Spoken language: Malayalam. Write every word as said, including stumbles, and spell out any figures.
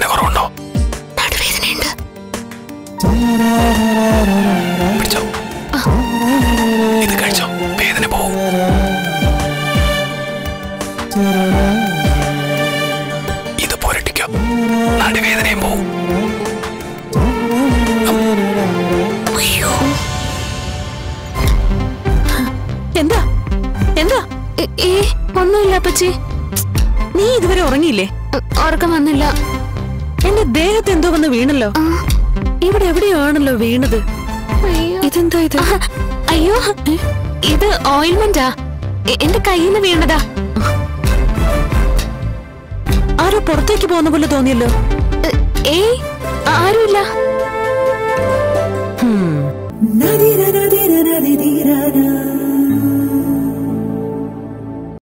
കുറവുണ്ടോ? നടുവേദനയുണ്ട്. പിടിച്ചോ, ഇത് കഴിച്ചോ, വേദന പോവും. ഇത് പുരട്ടിക്കോ, നടുവേദനയും പോവും. എന്താ എന്താ? ഏ ഒന്നുമില്ല അപ്പച്ചി. നീ ഇതുവരെ ഉറങ്ങിയില്ലേ? ഉറക്കം വന്നില്ല. എന്റെ ദേഹത്ത് എന്തോ വന്ന് വീണല്ലോ. ഇവിടെ എവിടെയാണല്ലോ വീണത്. ഇതെന്താ ഇത്? അയ്യോ, ഇത് ഓയിൽമെന്റാ. എന്റെ കയ്യിൽ നിന്ന് വീണതാ. ആരോ പുറത്തേക്ക് പോകുന്ന പോലെ തോന്നിയല്ലോ. ഏയ് ആരുമില്ല. നദി നദി നദി തീരാ